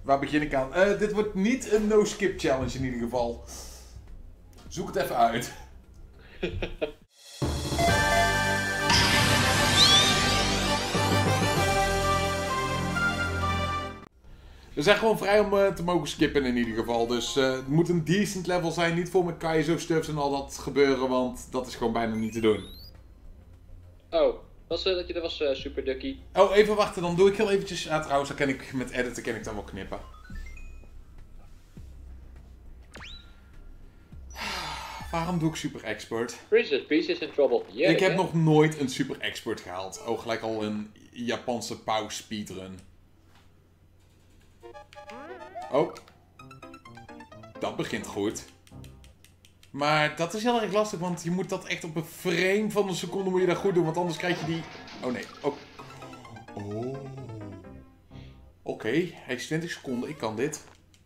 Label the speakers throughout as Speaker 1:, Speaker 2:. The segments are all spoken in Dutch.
Speaker 1: Waar begin ik aan? Dit wordt niet een no-skip challenge in ieder geval. Zoek het even uit. We zijn gewoon vrij om te mogen skippen in ieder geval. Dus het moet een decent level zijn. Niet vol met kaizo stuffs en al dat gebeuren. Want dat is gewoon bijna niet te doen.
Speaker 2: Oh, was dat je er was, Super Ducky?
Speaker 1: Oh, even wachten. Dan doe ik heel eventjes... Ah, trouwens, dan kan ik met editen kan ik dan wel knippen. Waarom doe ik super expert?
Speaker 2: Princess Peach is in trouble. Yeah,
Speaker 1: Ik heb nog nooit een super expert gehaald. Oh, gelijk al een Japanse pauw speedrun. Oh. Dat begint goed. Maar dat is heel erg lastig, want je moet dat echt op een frame van een seconde moet je dat goed doen, want anders krijg je die... Oh nee. Oh. Oh. Oké, hij is 20 seconden, ik kan dit.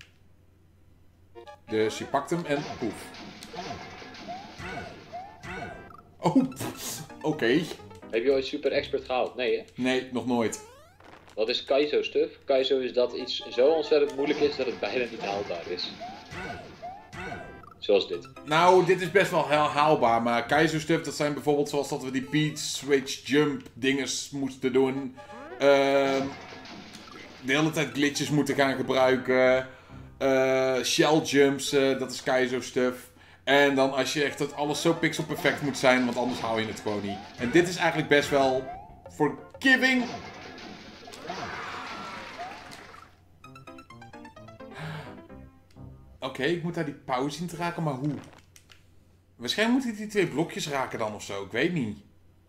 Speaker 1: Dus je pakt hem en poef. Oh, oké.
Speaker 2: Heb je ooit Super Expert gehaald? Nee, hè?
Speaker 1: Nee, nog nooit.
Speaker 2: Wat is Kaizo stuff? Kaizo is dat iets zo ontzettend moeilijk is dat het bijna niet haalbaar is. Zoals dit.
Speaker 1: Nou, dit is best wel haalbaar, maar Kaizo stuff, dat zijn bijvoorbeeld zoals dat we die Peach Switch Jump dinges moesten doen. De hele tijd glitches moeten gaan gebruiken. Shell jumps, dat is Kaizo stuff. En dan als je echt dat alles zo pixel perfect moet zijn, want anders hou je het gewoon niet. En dit is eigenlijk best wel forgiving. Oké, ik moet daar die pauze in te raken, maar hoe? Waarschijnlijk moet ik die twee blokjes raken dan of zo, ik weet niet.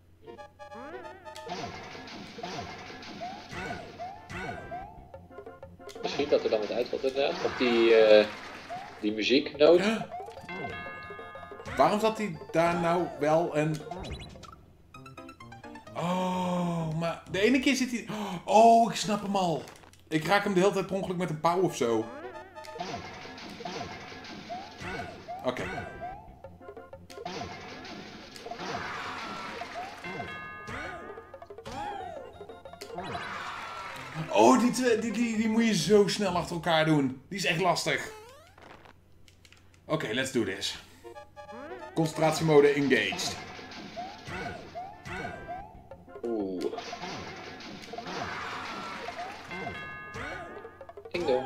Speaker 2: Misschien dat er dan wat uitvalt inderdaad. Op die muzieknoot.
Speaker 1: Waarom zat hij daar nou wel en... Oh, maar de ene keer zit hij... Oh, ik snap hem al. Ik raak hem de hele tijd per ongeluk met een pauw of zo. Oké. Oh, die moet je zo snel achter elkaar doen. Die is echt lastig. Oké, let's do this. Concentratiemode engaged.
Speaker 2: Oeh. Ding dong.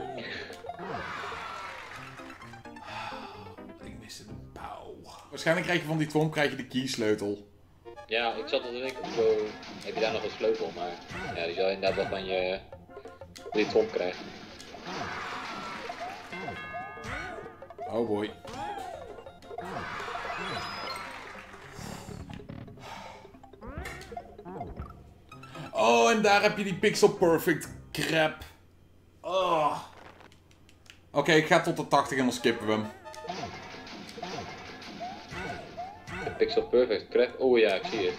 Speaker 1: Ik miste de pauw. Waarschijnlijk krijg je van die twomp krijg je de keysleutel.
Speaker 2: Ja, ik zat al te denken, zo heb je daar nog een sleutel, maar ja, die zou je inderdaad wel van je die tromp krijgen.
Speaker 1: Oh boy. Oh, en daar heb je die pixel perfect crap. Oh. Oké, ik ga tot de 80 en dan skippen we hem.
Speaker 2: De Pixel Perfect crap. Oh ja, ik zie het.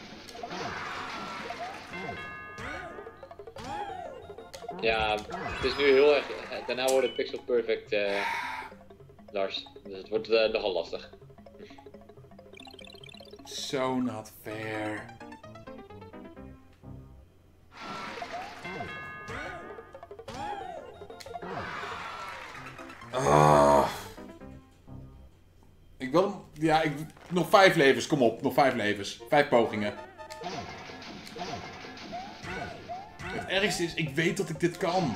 Speaker 2: Ja, het is nu heel erg. Daarna wordt het Pixel Perfect Lars. Dus het wordt nogal lastig.
Speaker 1: So not fair. Ik wil... Ja, nog 5 levens. Kom op, nog 5 levens. 5 pogingen. Het ergste is, ik weet dat ik dit kan.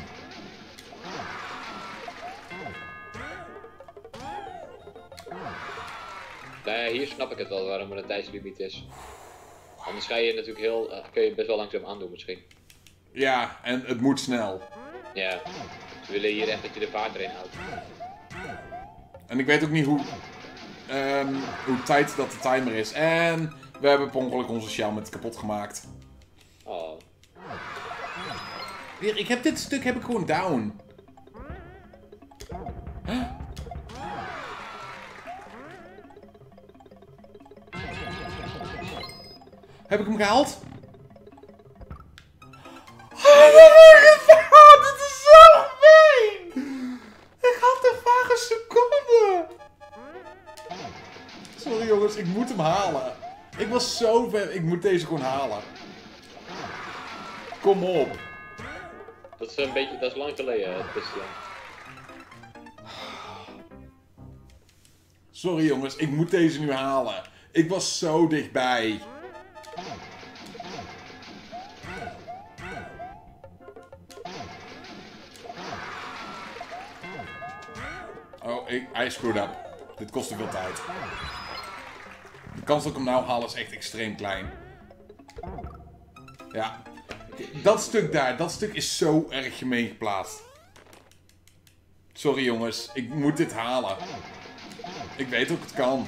Speaker 2: Nou ja, hier snap ik het wel waarom er een tijdslimiet is. Anders ga je natuurlijk heel, kun je best wel langzaam aandoen misschien.
Speaker 1: Ja, en het moet snel.
Speaker 2: Ja, ze willen hier echt dat je de vaart erin houdt.
Speaker 1: En ik weet ook niet hoe tight dat de timer is. En we hebben per ongeluk onze shell met kapot gemaakt.
Speaker 2: Oh.
Speaker 1: Weer, ik heb dit stuk heb ik gewoon down. Huh? Heb ik hem gehaald? Dit is zo fijn! Ik had de vage seconde! Sorry jongens, ik moet hem halen. Ik was zo ver, ik moet deze gewoon halen. Kom op.
Speaker 2: Dat Dat is een beetje, dat is lang geleden, het is
Speaker 1: Sorry jongens, ik moet deze nu halen. Ik was zo dichtbij. Oh, hij screwed up. Dit kost te veel tijd. De kans dat ik hem nou haal is echt extreem klein. Ja. Dat stuk daar, dat stuk is zo erg gemeen geplaatst. Sorry jongens, ik moet dit halen. Ik weet ook het kan.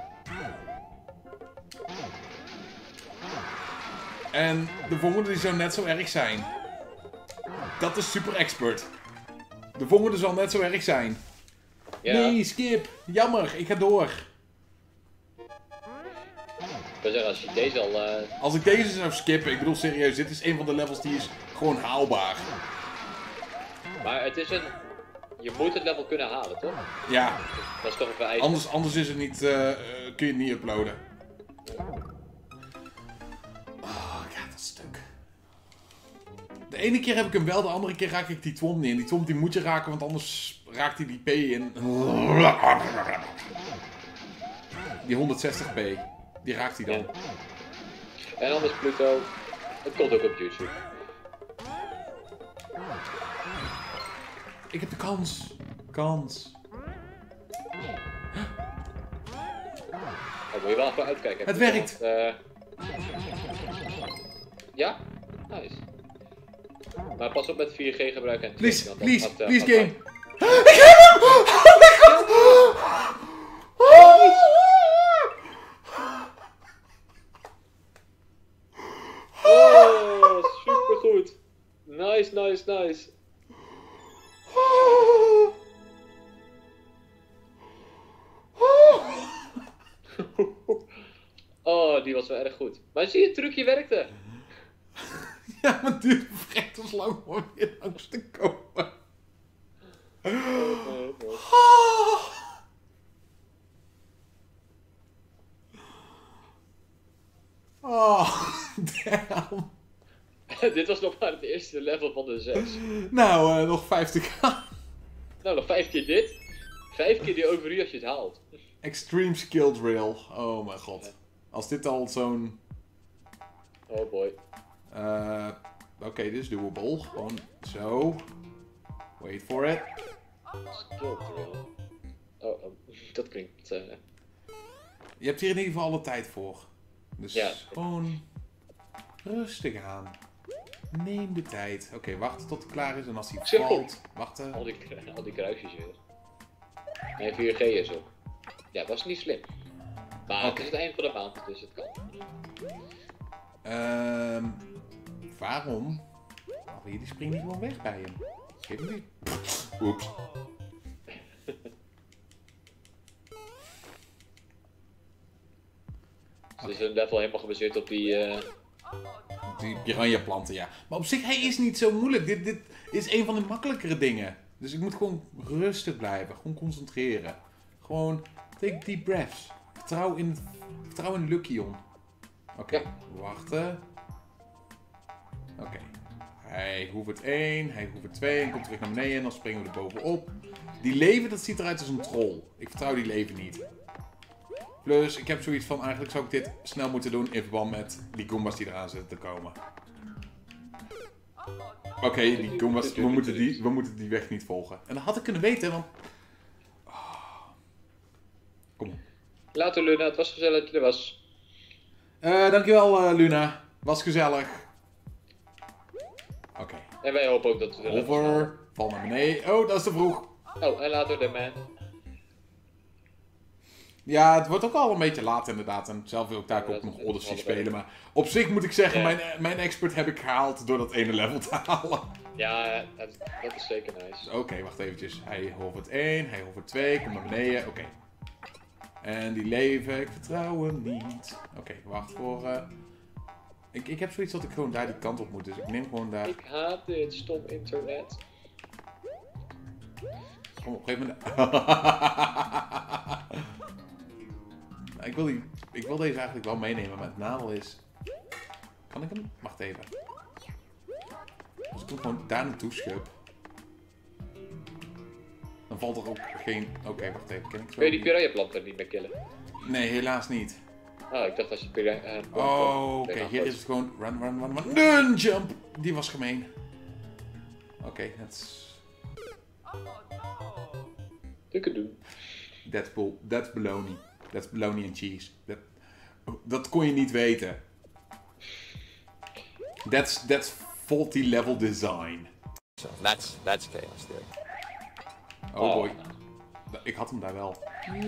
Speaker 1: En de volgende die zou net zo erg zijn. Dat is super expert. De volgende zal net zo erg zijn.
Speaker 2: ja.
Speaker 1: Nee, skip. Jammer, ik ga door.
Speaker 2: Ik wil zeggen, als je deze al...
Speaker 1: Als ik deze zou skippen, ik bedoel serieus, dit is een van de levels die is gewoon haalbaar.
Speaker 2: Maar het is een... Je moet het level kunnen halen, toch?
Speaker 1: Ja,
Speaker 2: Dat is toch een vereiste.
Speaker 1: anders is het niet, kun je het niet uploaden. Oh, ja, dat stuk. De ene keer heb ik hem wel, de andere keer raak ik die twomp niet. En die twomp die moet je raken, want anders raakt hij die P in. Die 160p, die raakt hij dan.
Speaker 2: Ja. En anders Pluto. Het komt ook op YouTube.
Speaker 1: Ik heb de kans. Kans.
Speaker 2: Daar moet je wel even uitkijken.
Speaker 1: Het werkt.
Speaker 2: Ja? Nice. Maar pas op met 4G gebruiken en
Speaker 1: Please,
Speaker 2: want
Speaker 1: please,
Speaker 2: dat gaat,
Speaker 1: please
Speaker 2: gaat
Speaker 1: game.
Speaker 2: fout.
Speaker 1: Ik heb hem! Oh my god!
Speaker 2: Oh, supergoed. Nice, nice, nice. Oh, die was wel erg goed. Maar zie je, het trucje werkte.
Speaker 1: Ja, maar het duurt vrechters lang om hier langs te komen. Oh, damn.
Speaker 2: Dit was nog maar het eerste level van de 6.
Speaker 1: Nou, nog 50k.
Speaker 2: Nou, nog 5 keer dit. 5 keer die overview als je het haalt.
Speaker 1: Extreme skill drill. Oh mijn god. Als dit al zo'n...
Speaker 2: Oh boy.
Speaker 1: Oké, dit is doable. Gewoon zo. Wait for it.
Speaker 2: Skill drill. Oh, dat klinkt...
Speaker 1: Je hebt hier in ieder geval alle tijd voor. Dus
Speaker 2: Ja.
Speaker 1: gewoon rustig aan. Neem de tijd. Oké, wachten tot het klaar is en als hij
Speaker 2: Zo.
Speaker 1: valt, wachten.
Speaker 2: al die kruisjes weer. En 4G is op. Ja, dat is niet slim. Maar het
Speaker 1: Oké.
Speaker 2: is het eind van de maand, dus het kan.
Speaker 1: Waarom? Oh, die springt niet gewoon weg bij hem. Geef hem niet. Oeps.
Speaker 2: Dus het is een level helemaal gebaseerd op die...
Speaker 1: Die piranha planten, ja. Maar op zich, hij is niet zo moeilijk. Dit is een van de makkelijkere dingen. Dus ik moet gewoon rustig blijven. Gewoon concentreren. Gewoon, take deep breaths. Vertrouw in Luckion. Oké,
Speaker 2: Ja.
Speaker 1: wachten. Oké. Hij hoeft 1, hij hoeft 2 en komt terug naar beneden en dan springen we er bovenop. Die leven, dat ziet eruit als een troll. Ik vertrouw die leven niet. Plus, ik heb zoiets van, eigenlijk zou ik dit snel moeten doen in verband met die Goombas die eraan zitten te komen. Oké, die Goombas, we moeten die weg niet volgen. En dat had ik kunnen weten, want... Oh. Kom op.
Speaker 2: Later Luna, het was gezellig dat je er was.
Speaker 1: Dankjewel Luna. Was gezellig. Oké.
Speaker 2: En wij hopen ook dat we er levels halen.
Speaker 1: Over. Val naar beneden. Oh, dat is te vroeg.
Speaker 2: Oh, en later de man.
Speaker 1: Ja, het wordt ook al een beetje laat inderdaad. En zelf wil ik daar ook nog Odyssey spelen. Maar op zich moet ik zeggen, mijn expert heb ik gehaald door dat ene level te halen.
Speaker 2: Ja, dat is zeker nice.
Speaker 1: Oké, wacht eventjes. Hij hovert 1, hij hovert 2, kom naar beneden. Oké. En die leven, ik vertrouw hem niet. Oké, wacht voor... Ik heb zoiets dat ik gewoon daar die kant op moet. Dus ik neem gewoon daar...
Speaker 2: Ik haat dit stom internet.
Speaker 1: Gewoon op een gegeven moment... Ik wil deze eigenlijk wel meenemen, maar het nadeel is... Kan ik hem? Wacht even. Als ik ik hem gewoon daar naartoe schub. Dan valt er ook geen... Oké, wacht even. Ken ik zo?
Speaker 2: Kun je die piranha-planten niet meer killen?
Speaker 1: Nee, helaas niet.
Speaker 2: Oh, ik dacht als je piranha...
Speaker 1: Oh, oké. Hier is het gewoon... Run, jump! Die was gemeen. Oké, that's baloney. That's baloney and cheese. Dat kon je niet weten. That's faulty level design.
Speaker 3: So that's chaos there.
Speaker 1: Oh boy. Ik had hem daar wel.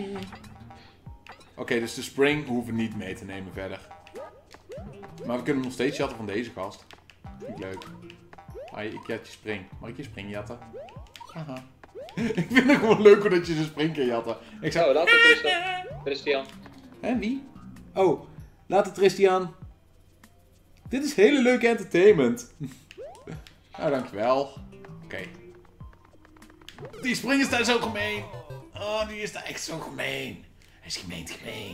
Speaker 1: Oké, dus de spring hoeven we niet mee te nemen verder. Maar we kunnen hem nog steeds jatten van deze gast. Vind ik leuk. Hi, ik jat je spring. Mag ik je spring jatten? Haha. Ik vind het gewoon leuk dat je de spring kan jatten. Ik zou...
Speaker 2: Oh, laat het Christian.
Speaker 1: Hé, wie? Oh, laat het Christian. Dit is hele leuke entertainment. Nou, dankjewel. Oké. Die spring is daar zo gemeen. Oh, die is daar echt zo gemeen. Hij is gemeen.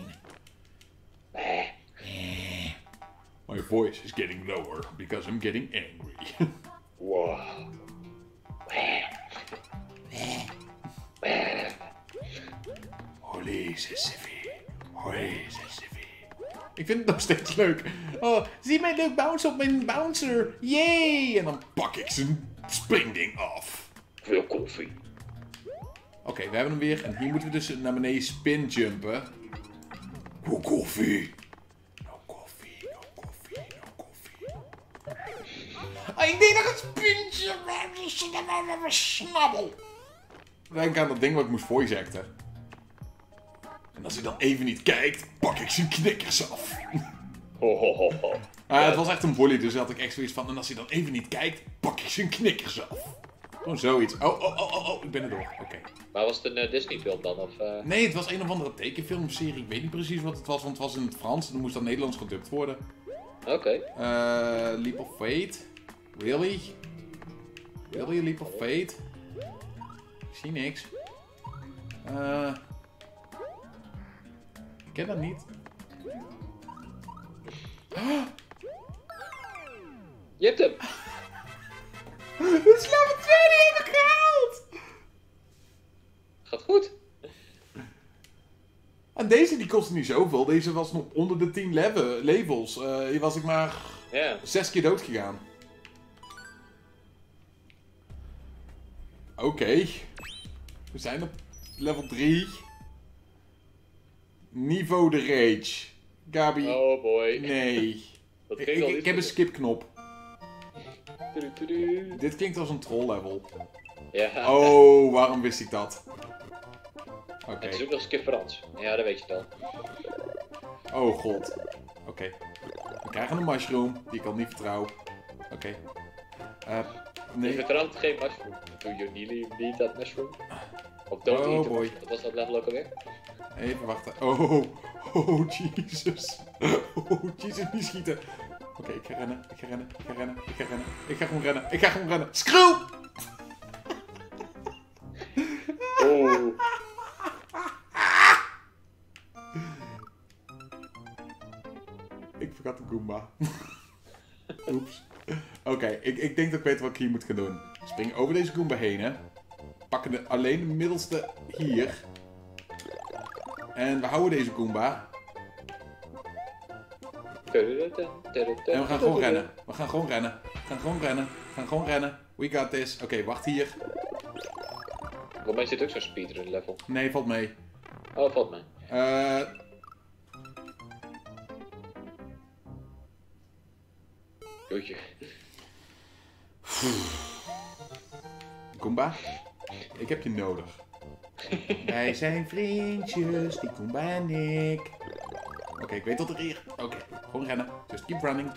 Speaker 1: My voice is getting lower because I'm getting angry.
Speaker 2: Wow.
Speaker 1: Holy Sisyphe. Ik vind het nog steeds leuk. Oh, zie mij leuk bounce op mijn bouncer. Yay! En dan pak ik zijn springding af.
Speaker 2: Veel koffie.
Speaker 1: Oké, we hebben hem weer. En hier moeten we dus naar beneden spinjumpen. No koffie. No koffie. Ah, ik deed nog een spintje. Snabbel. Denk aan dat ding wat ik moest voice acten. En als hij dan even niet kijkt, pak ik zijn knikkers af. Het was echt een bully, dus daar had ik echt zoiets van. En als hij dan even niet kijkt, pak ik zijn knikkers af. Gewoon zoiets. Oh, ik ben er door. Oké.
Speaker 2: Maar was het een Disney film dan? Of,
Speaker 1: Nee, het was een of andere tekenfilmserie. Ik weet niet precies wat het was, want het was in het Frans. En dan moest dat Nederlands gedubt worden.
Speaker 2: Oké.
Speaker 1: Leap of Fate? Really? Really, Leap of Fate? Ik zie niks. Ik ken dat niet.
Speaker 2: Je hebt hem!
Speaker 1: Het is level 2, die heb ik gehaald!
Speaker 2: Gaat goed.
Speaker 1: En deze die kostte niet zoveel. Deze was nog onder de 10 levels. Hier was ik maar 6 keer dood gegaan. Oké. We zijn op level 3. Niveau de rage. Gabi.
Speaker 2: Oh boy.
Speaker 1: Nee.
Speaker 2: Dat
Speaker 1: Ik heb een skipknop. Dit klinkt als een troll level.
Speaker 2: Ja.
Speaker 1: Oh, waarom wist ik dat? Oké.
Speaker 2: Het is ook nog skip Frans. Ja, dat weet je wel.
Speaker 1: Oh god. Oké. We krijgen een mushroom die ik al niet vertrouw. Oké. Nee.
Speaker 2: Je vertrouwt geen mushroom. Do you need that mushroom? Of don't eat the mushroom. Wat was dat level ook alweer?
Speaker 1: Even wachten. Oh, Jesus. Oh, Jesus, niet schieten. Oké, ik ga rennen. Ik ga gewoon rennen. Screw!
Speaker 2: Oh.
Speaker 1: Ik vergat de Goomba. Oeps. Oké, ik denk dat ik weet wat ik hier moet gaan doen. Spring over deze Goomba heen, hè. Pakken alleen de middelste hier. En we houden deze Goomba.
Speaker 2: En
Speaker 1: En we gaan gewoon rennen. We gaan gewoon rennen. We got this. Oké, wacht hier.
Speaker 2: Voor mij zit ook zo'n speedrun level.
Speaker 1: Nee, valt mee.
Speaker 2: Oh, valt mij. Doetje.
Speaker 1: Goomba, ik heb je nodig. Wij zijn vriendjes, die Goomba en ik. Oké, ik weet dat er hier... Oké, gewoon rennen. Just keep running.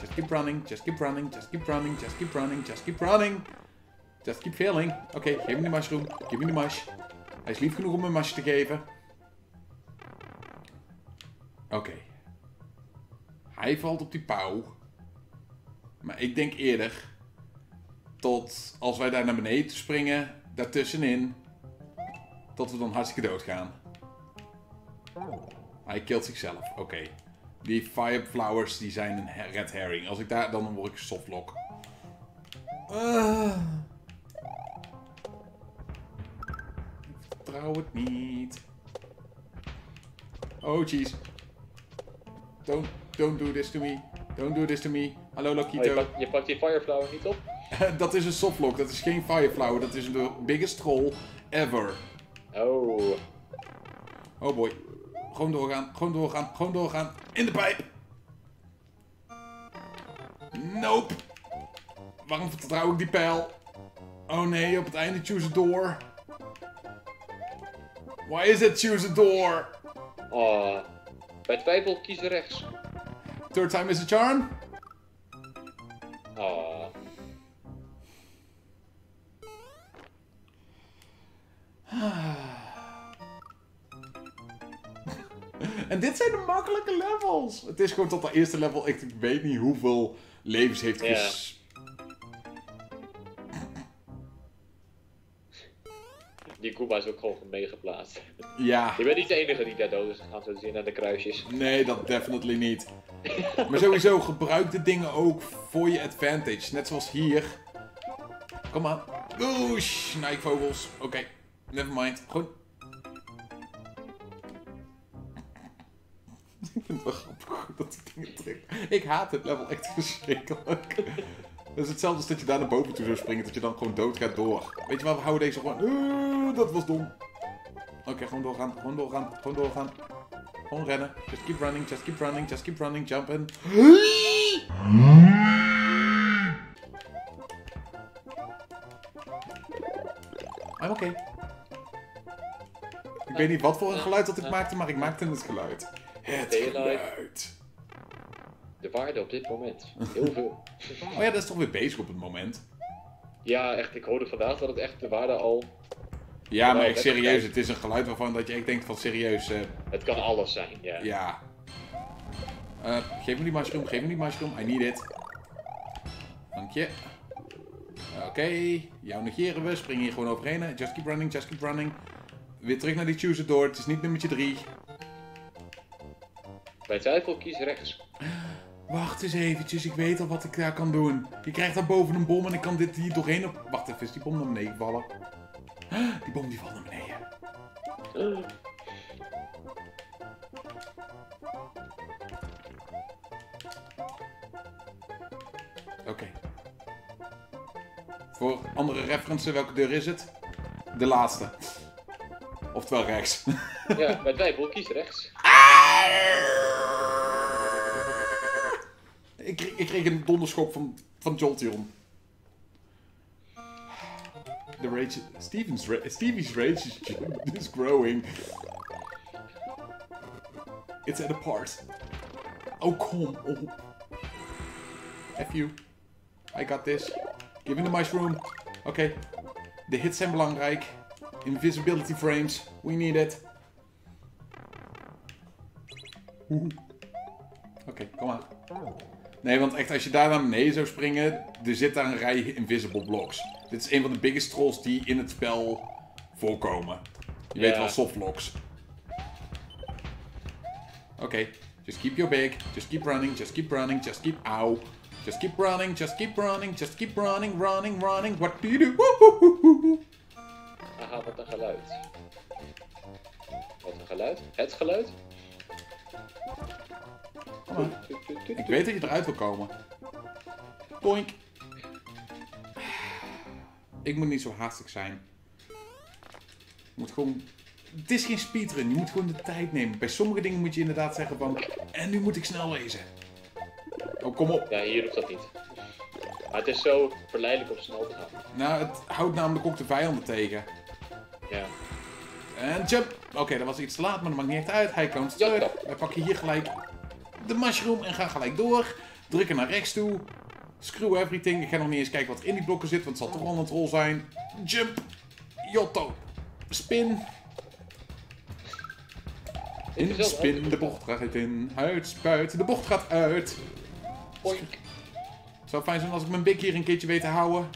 Speaker 1: Just keep failing. Oké, geef me de mushroom. Give me de mush. Hij is lief genoeg om een mush te geven. Oké. Hij valt op die pauw. Maar ik denk eerder... tot als wij daar naar beneden springen... daartussenin... dat we dan hartstikke dood gaan. Hij killt zichzelf. Oké. Die fire flowers die zijn een red herring. Als ik daar... dan word ik softlock. Ik vertrouw het niet. Oh, jeez. Don't do this to me. Don't do this to me. Hallo, Lokito.
Speaker 2: Je pakt die Fireflower niet op?
Speaker 1: Dat is een softlock. Dat is geen Fireflower. Dat is de biggest troll ever.
Speaker 2: Oh.
Speaker 1: Oh boy. Gewoon doorgaan. Gewoon doorgaan. Gewoon doorgaan. In de pijp. Nope. Waarom vertrouw ik die pijl? Oh nee, op het einde choose a door. Why is it choose a door?
Speaker 2: Oh. Bij twijfel kies rechts.
Speaker 1: Third time is a charm?
Speaker 2: Oh.
Speaker 1: En dit zijn de makkelijke levels. Het is gewoon tot dat eerste level. Ik weet niet hoeveel levens heeft
Speaker 2: Die Koopa is ook gewoon meegeplaatst.
Speaker 1: Ja.
Speaker 2: Je bent niet de enige die daar dood is gegaan, zo zien aan de kruisjes.
Speaker 1: Nee, dat definitely niet. Maar sowieso, gebruik de dingen ook voor je advantage. Net zoals hier. Kom aan. Oeh, snijkvogels. Oké, nevermind. Gewoon... Ik vind het wel grappig dat die dingen trekt. Ik haat dit level echt verschrikkelijk. Dat is hetzelfde als dat je daar naar boven toe zou springen, dat je dan gewoon dood gaat door. Weet je wat, we houden deze gewoon... dat was dom. Oké, gewoon doorgaan, gewoon doorgaan, gewoon doorgaan. Gewoon rennen. Just keep running, just keep running, just keep running, jumpen. I'm okay. Ik weet niet wat voor een geluid dat ik maakte, maar ik maakte het geluid. Het geluid.
Speaker 2: De waarde op dit moment. Heel veel.
Speaker 1: Oh ja, dat is toch weer bezig op het moment.
Speaker 2: Ja, echt. Ik hoorde vandaag dat het echt de waarde al...
Speaker 1: Ja, maar echt serieus. Het is een geluid waarvan dat je echt denkt van serieus.
Speaker 2: Het kan alles zijn, ja.
Speaker 1: Ja. Geef me die mushroom, geef me die mushroom. I need it. Dank je. Oké, jou negeren we. Spring hier gewoon overheen. Just keep running, just keep running. Weer terug naar die choose door. Het is niet nummertje 3.
Speaker 2: Bij twijfel kies rechts.
Speaker 1: Wacht eens eventjes, ik weet al wat ik daar kan doen. Je krijgt daar boven een bom en ik kan dit hier doorheen op... Wacht even, is die bom naar beneden vallen? Die bom die valt naar beneden. Oké. Voor andere references, welke deur is het? De laatste. Oftewel rechts.
Speaker 2: Ja, bij twijfel kies rechts.
Speaker 1: Ik kreeg een donderschok van Jolteon. The rage... Stevie's rage is growing. It's at a part. Oh, kom op. F you. I got this. Give me the mushroom. Oké. De hits zijn belangrijk. Invisibility frames. We need it. Oké, kom maar. Nee, want echt, als je daar naar beneden zou springen, er zit daar een rij invisible blocks. Dit is een van de biggest trolls die in het spel voorkomen. Je weet wel, softlocks. Oké, just keep your big, just keep running, just keep running, just keep... Ow. Just keep running, just keep running, just keep running, running. What do you do? Woehoehoehoe.
Speaker 2: Aha, wat een geluid. Wat een geluid? Het geluid?
Speaker 1: Kom maar. Ik weet dat je eruit wil komen. Boink. Ik moet niet zo haastig zijn. Je moet gewoon... Het is geen speedrun, je moet gewoon de tijd nemen. Bij sommige dingen moet je inderdaad zeggen van... En nu moet ik snel lezen. Oh, kom op.
Speaker 2: Ja, hier hoeft dat niet. Maar het is zo verleidelijk om snel te gaan.
Speaker 1: Nou, het houdt namelijk ook de vijanden tegen.
Speaker 2: Ja.
Speaker 1: En jump. Oké, dat was iets te laat, maar dat maakt niet echt uit. Hij komt terug. Wij pakken hier gelijk de mushroom en gaan gelijk door. Drukken naar rechts toe. Screw everything. Ik ga nog niet eens kijken wat er in die blokken zit, want het zal toch wel een troll zijn. Jump. Jotto. Spin. In, spin. De bocht gaat in. Uit, spuit. De bocht gaat uit.
Speaker 2: Boink.
Speaker 1: Het zou fijn zijn als ik mijn bik hier een keertje weet te houden.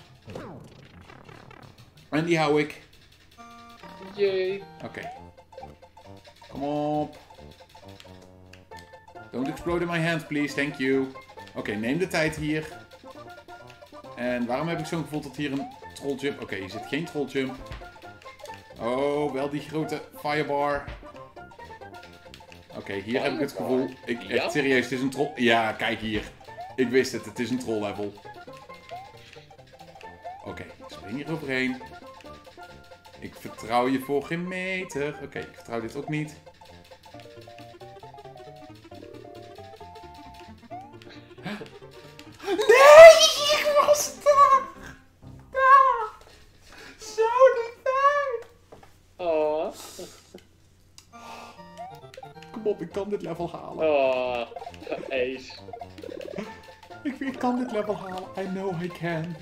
Speaker 1: En die hou ik.
Speaker 2: Jee.
Speaker 1: Oké. Kom op. Don't explode in my hands, please. Thank you. Oké, neem de tijd hier. En waarom heb ik zo'n gevoel dat hier een trolljump... Oké, hier zit geen trolljump. Oh, wel die grote firebar. Oké, hier heb ik het gevoel... Echt serieus, het is een troll... Ja, kijk hier. Ik wist het, het is een troll level. Oké, ik spring hier overheen. Ik vertrouw je voor geen meter. Oké, ik vertrouw dit ook niet. Nee, ik was daar! Zo dichtbij!
Speaker 2: Oh.
Speaker 1: Kom op, ik kan dit level halen.
Speaker 2: Oh. Ace.
Speaker 1: Ik kan dit level halen. I know I can.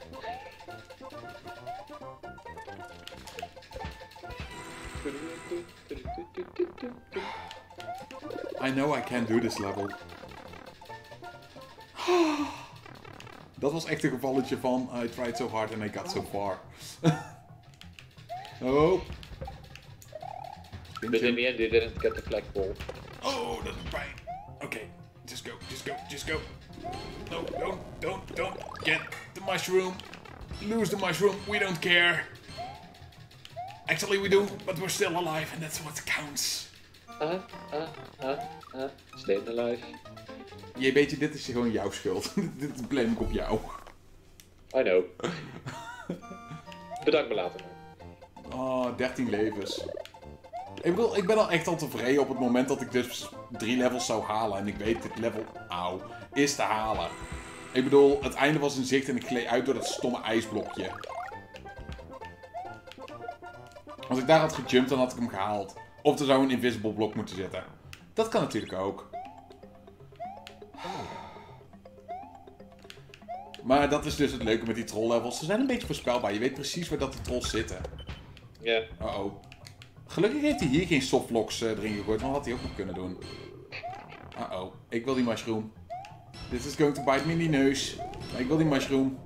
Speaker 1: I know I can do this level. Dat was echt een gevalletje van I tried so hard and I got so far. Oh.
Speaker 2: But in the end, they didn't get the flagpole.
Speaker 1: Oh, dat is pijn. Oké, just go, just go, just go. No, don't get the mushroom. Lose the mushroom, we don't care. Actually we do, but we're still alive and that's what counts.
Speaker 2: Staying alive.
Speaker 1: Je weet je, dit is gewoon jouw schuld. Dit blame ik op jou.
Speaker 2: I know. Bedankt me later.
Speaker 1: Oh, 13 levens. Ik bedoel, ik ben al echt al tevreden op het moment dat ik dus 3 levels zou halen. En ik weet, dit level, is te halen. Ik bedoel, het einde was in zicht en ik gleed uit door dat stomme ijsblokje. Als ik daar had gejumpt, dan had ik hem gehaald. Of er zou een invisible blok moeten zitten. Dat kan natuurlijk ook. Maar dat is dus het leuke met die troll levels. Ze zijn een beetje voorspelbaar. Je weet precies waar dat die trolls zitten.
Speaker 2: Ja.
Speaker 1: Uh-oh. Gelukkig heeft hij hier geen softlocks erin gegooid, want dat had hij ook nog kunnen doen. Uh-oh. Ik wil die mushroom. This is going to bite me in die neus. Maar ik wil die mushroom.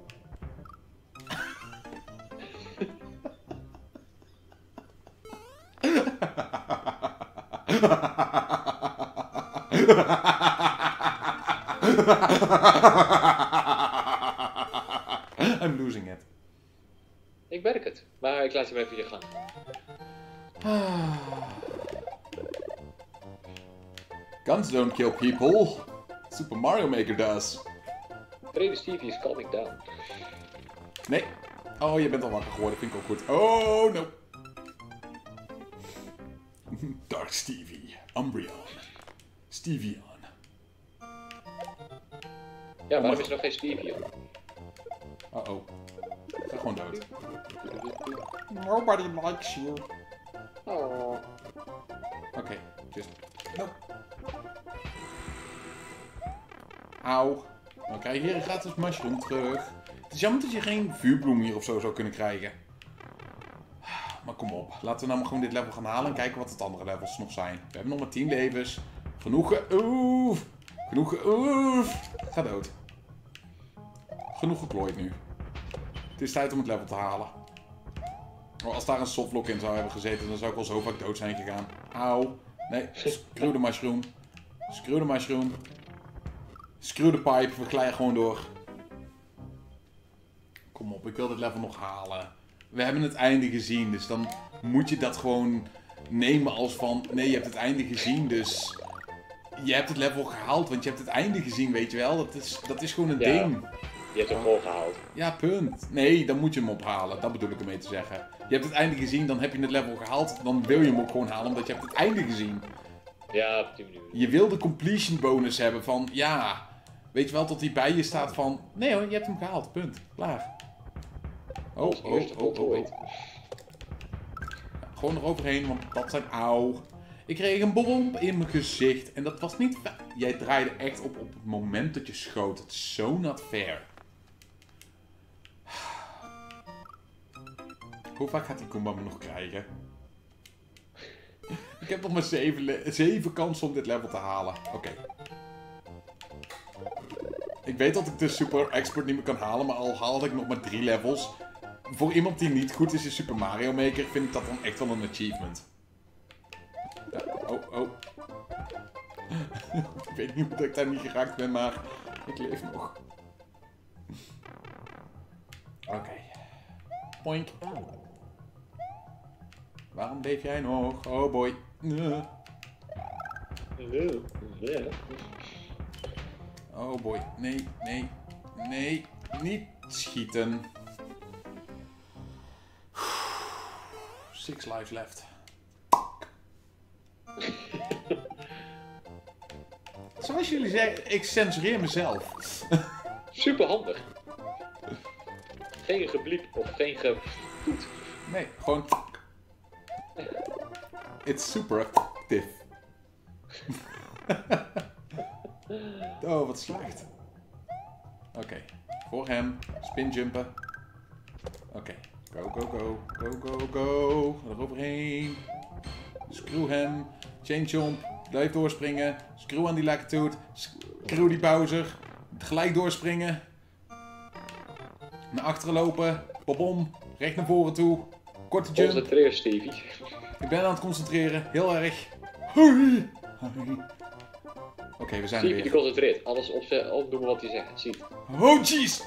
Speaker 1: I'm losing it.
Speaker 2: Ik merk het, maar ik laat hem even hier gaan.
Speaker 1: Guns don't kill people. Super Mario Maker does.
Speaker 2: Brede Stevie is calming down.
Speaker 1: Nee. Oh, je bent al wakker geworden. Vind ik ook goed. Oh, no. Dark Stevie. Umbreon. Stevion.
Speaker 2: Ja, waarom is er nog geen Stevie?
Speaker 1: Uh-oh. Ga gewoon dood. Nobody likes you.
Speaker 2: Oh.
Speaker 1: Oké, just... No. Auw. Dan krijg je hier een gratis mushroom terug. Het is jammer dat je geen vuurbloem hier of zo zou kunnen krijgen. Maar kom op. Laten we nou maar gewoon dit level gaan halen en kijken wat het andere levels nog zijn. We hebben nog maar 10 levens. Genoegen. Oef. Genoegen. Oef. Ga dood. Genoeg geplooid nu. Het is tijd om het level te halen. Oh, als daar een softlock in zou hebben gezeten, dan zou ik wel zo vaak dood zijn gegaan. Auw. Nee, screw de mushroom. Screw de mushroom. Screw de pipe, we glijden gewoon door. Kom op, ik wil dit level nog halen. We hebben het einde gezien, dus dan moet je dat gewoon nemen als van... Nee, je hebt het einde gezien, dus... Je hebt het level gehaald, want je hebt het einde gezien, weet je wel. Dat is gewoon een ding.
Speaker 2: Je hebt hem vol gehaald.
Speaker 1: Ja, punt. Nee, dan moet je hem ophalen. Dat bedoel ik ermee te zeggen. Je hebt het einde gezien, dan heb je het level gehaald. Dan wil je hem ook gewoon halen, omdat je hebt het einde gezien.
Speaker 2: Ja, op die manier.
Speaker 1: Je wil de completion bonus hebben van... Ja, weet je wel, tot die bij je staat van... Nee hoor, je hebt hem gehaald. Punt. Klaar. Oh. Gewoon eroverheen, want dat zijn... Auw. Ik kreeg een bom in mijn gezicht. En dat was niet... Jij draaide echt op het moment dat je schoot. Het is zo not fair. Hoe vaak gaat die Goomba me nog krijgen? Ik heb nog maar 7 kansen om dit level te halen. Oké. Ik weet dat ik de Super Expert niet meer kan halen, maar al haalde ik nog maar 3 levels. Voor iemand die niet goed is in Super Mario Maker, vind ik dat dan echt wel een achievement. Ja, oh. Ik weet niet hoe ik daar niet geraakt ben, maar ik leef nog. Oké. Poink. Waarom leef jij nog? Oh boy. Oh boy. Nee, nee, nee. Niet schieten. 6 lives left. Zoals jullie zeggen, ik censureer mezelf.
Speaker 2: Super handig. Geen gebliep of geen getoet.
Speaker 1: Nee, gewoon... It's super effective. Oh, wat slecht. Oké, voor hem. Spinjumpen. Oké, go, go, go. Go, go, go. Eroverheen. Screw hem. Chain jump. Blijf doorspringen. Screw aan die Lakitu. Screw die Bowser. Gelijk doorspringen. Naar achteren lopen. Bobom. Recht naar voren toe. Korte jump.
Speaker 2: Concentreer, Stevie.
Speaker 1: Ik ben aan het concentreren. Heel erg. Hoi. Oké, we zijn er
Speaker 2: Stevie die
Speaker 1: weer.
Speaker 2: concentreert. Alles opdoen wat hij zegt. Ziet.
Speaker 1: Oh, jeez.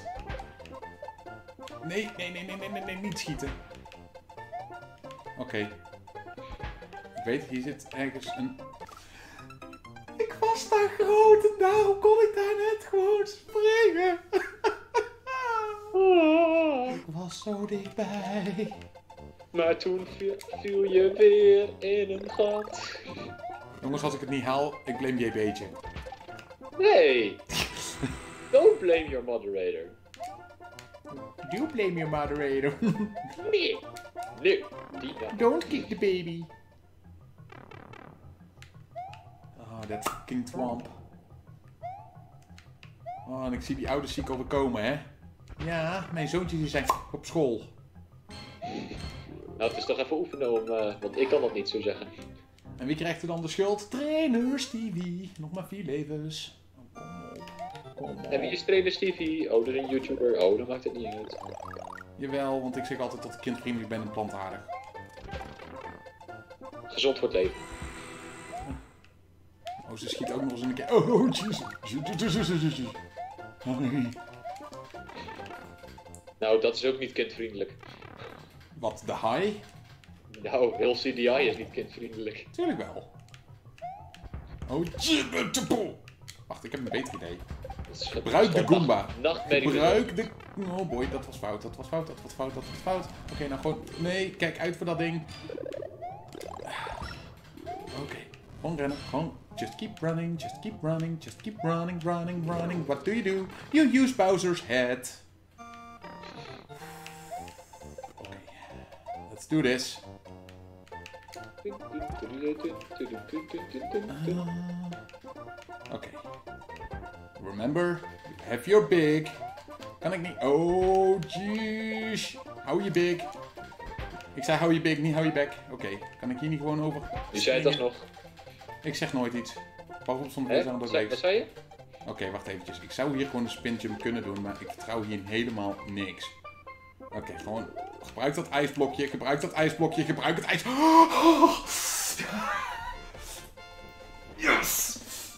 Speaker 1: Nee, nee, nee, nee, nee, nee, nee, niet schieten. Oké. Ik weet, hier zit ergens een... Ik was daar groot en daarom kon ik daar net gewoon springen. Ik was zo dichtbij.
Speaker 2: Maar toen viel je weer in een gat.
Speaker 1: Jongens, als ik het niet haal, ik blame JB'tje.
Speaker 2: Nee! Don't blame your moderator.
Speaker 1: Do blame your moderator.
Speaker 2: Nee! Nee, die dan.
Speaker 1: Don't kick the baby. Oh, dat fucking twamp. Oh, en ik zie die ouders ziek overkomen, hè. Ja, mijn zoontjes die zijn op school.
Speaker 2: Nou, het is toch even oefenen om, want ik kan dat niet zo zeggen.
Speaker 1: En wie krijgt er dan de schuld? Trainer Stevie. Nog maar 4 levens. Oh, kom op. Kom op.
Speaker 2: En wie is trainer Stevie? Oh, dat is een YouTuber. Oh, dan maakt het niet uit.
Speaker 1: Jawel, want ik zeg altijd dat ik kindvriendelijk ben en plantaardig.
Speaker 2: Gezond voor het leven.
Speaker 1: Oh, ze schiet ook nog eens een keer. Oh, jezus.
Speaker 2: Nou, dat is ook niet kindvriendelijk.
Speaker 1: Wat, de high?
Speaker 2: Nou, heel CDI is niet kindvriendelijk.
Speaker 1: Tuurlijk wel. Oh, jibberteboel. Wacht, ik heb een beter idee. Gebruik de Goomba.
Speaker 2: Nachtmerrie.
Speaker 1: Gebruik de... Oh boy, dat was fout, dat was fout, dat was fout, dat was fout. Oké, nou gewoon... Nee, kijk uit voor dat ding. Oké, gewoon rennen, gewoon... Just keep running, just keep running, just keep running, running, running. What do? You use Bowser's head. Oké, let's do this. Oké. Remember, you have your big. Kan ik niet... Oh, jeez. Hou je big. Ik zei hou je big, niet hou je bek. Oké, kan ik hier niet gewoon over...
Speaker 2: Je zei het alsnog.
Speaker 1: Ik zeg nooit iets. Waarom stond
Speaker 2: Hè?
Speaker 1: deze aan het
Speaker 2: Wat zei je?
Speaker 1: Oké, wacht eventjes. Ik zou hier gewoon een spinjump kunnen doen, maar ik vertrouw hier helemaal niks. Oké, gewoon... Gebruik dat ijsblokje, gebruik dat ijsblokje, gebruik het ijs... Yes!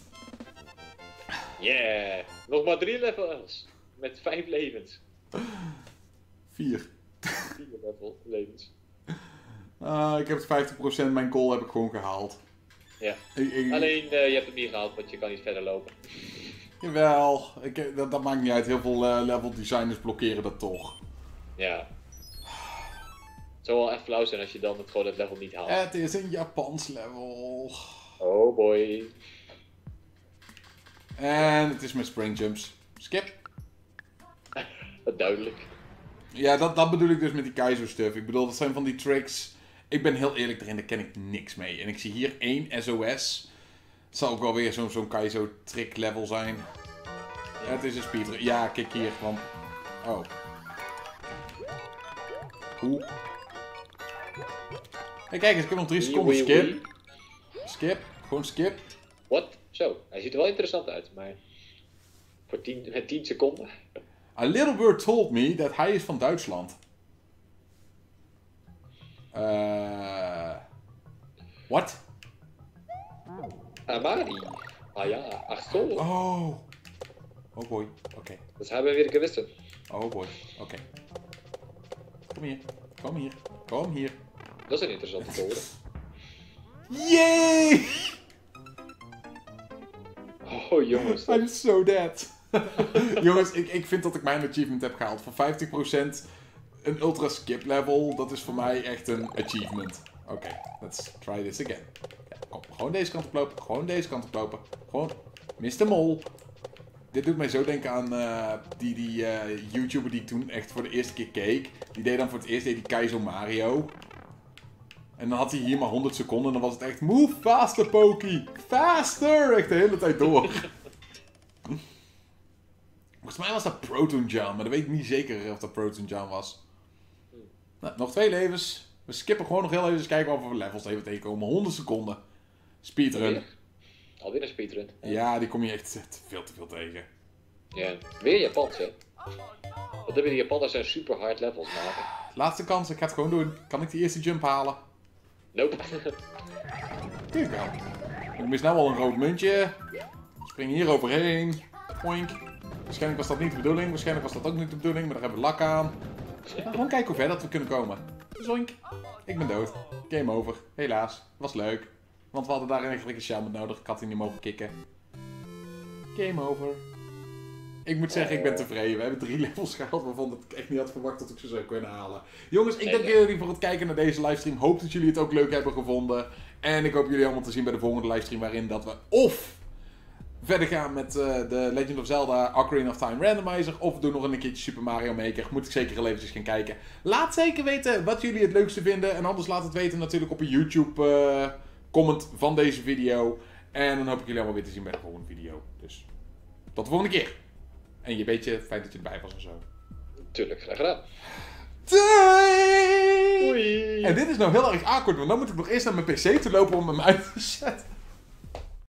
Speaker 2: Yeah! Nog maar 3 levels. Met 5 levens.
Speaker 1: 4.
Speaker 2: 4 levens.
Speaker 1: Ik heb het 50%, mijn goal heb ik gewoon gehaald.
Speaker 2: Ja. Alleen, je hebt het niet gehaald, want je kan niet verder lopen.
Speaker 1: Jawel, dat maakt niet uit. Heel veel level designers blokkeren dat toch.
Speaker 2: Ja. Het zou wel echt flauw zijn als je dan gewoon het level niet haalt.
Speaker 1: Het is een Japans level.
Speaker 2: Oh boy.
Speaker 1: En het is met springjumps. Skip.
Speaker 2: Duidelijk.
Speaker 1: Ja, dat bedoel ik dus met die keizerstuff. Ik bedoel, dat zijn van die tricks. Ik ben heel eerlijk erin, daar ken ik niks mee. En ik zie hier 1 SOS. Het zal ook wel weer zo'n Kaizo trick level zijn. Ja, het is een speedrun. Ja, kijk hier, want... Oh. Hoe? Hey, kijk eens, ik heb nog 3 seconden. Skip. Skip. Gewoon skip.
Speaker 2: Wat? Zo, hij ziet er wel interessant uit, maar... Voor 10 seconden.
Speaker 1: A little bird told me dat hij is van Duitsland. What?
Speaker 2: Amari. Ah ja, ach zo.
Speaker 1: Oh. Oh boy. Oké.
Speaker 2: Dat hebben we weer gewisten.
Speaker 1: Oh boy. Oké. Kom hier. Kom hier. Kom hier.
Speaker 2: Dat is een interessante code.
Speaker 1: Yay!
Speaker 2: Oh jongens.
Speaker 1: I'm so dead. Jongens, ik vind dat ik mijn achievement heb gehaald. Voor 50% een ultra skip level, dat is voor mij echt een achievement. Oké, let's try this again. Ja, kom, gewoon deze kant op lopen. Gewoon deze kant op lopen. Gewoon, Mr. Mol. Dit doet mij zo denken aan die YouTuber die ik toen echt voor de eerste keer keek. Die deed dan voor het eerst die Keizo Mario. En dan had hij hier maar 100 seconden en dan was het echt move faster, Pokey. Faster! Echt de hele tijd door. Volgens mij was dat Proton Jam, maar dat weet ik niet zeker of dat Proton Jam was. Nou, nog 2 levens. We skippen gewoon nog heel even kijken of we levels even tegenkomen. 100 seconden. Speedrun.
Speaker 2: Alweer een speedrun.
Speaker 1: Ja, die kom je echt veel te veel tegen.
Speaker 2: Ja, weer Japans hè. Wat hebben die Japanners zijn super hard levels maken.
Speaker 1: Laatste kans, ik ga het gewoon doen. Kan ik die eerste jump halen?
Speaker 2: Nope.
Speaker 1: Tuurlijk wel. Ik mis nou al een rood muntje. Spring hier overheen. Oink. Waarschijnlijk was dat niet de bedoeling. Waarschijnlijk was dat ook niet de bedoeling, maar daar hebben we lak aan. Nou, gewoon kijken hoe ver dat we kunnen komen. Zoink. Ik ben dood. Game over. Helaas. Was leuk. Want we hadden daar eigenlijk een shaman nodig. Ik had die niet mogen kicken. Game over. Ik moet zeggen, ik ben tevreden. We hebben 3 levels gehaald waarvan ik echt niet had verwacht dat ik ze zou kunnen halen. Jongens, ik dank jullie voor het kijken naar deze livestream. Hoop dat jullie het ook leuk hebben gevonden. En ik hoop jullie allemaal te zien bij de volgende livestream waarin dat we of verder gaan met de Legend of Zelda Ocarina of Time Randomizer. Of we doen nog een keertje Super Mario Maker. Moet ik zeker heel eventjes gaan kijken. Laat zeker weten wat jullie het leukste vinden. En anders laat het weten natuurlijk op een YouTube comment van deze video. En dan hoop ik jullie allemaal weer te zien bij de volgende video. Dus tot de volgende keer. En je beetje fijn dat je erbij was en zo.
Speaker 2: Tuurlijk, graag gedaan.
Speaker 1: Doei!
Speaker 2: Doei!
Speaker 1: En dit is nou heel erg awkward, want dan moet ik nog eerst naar mijn PC te lopen om hem uit te zetten.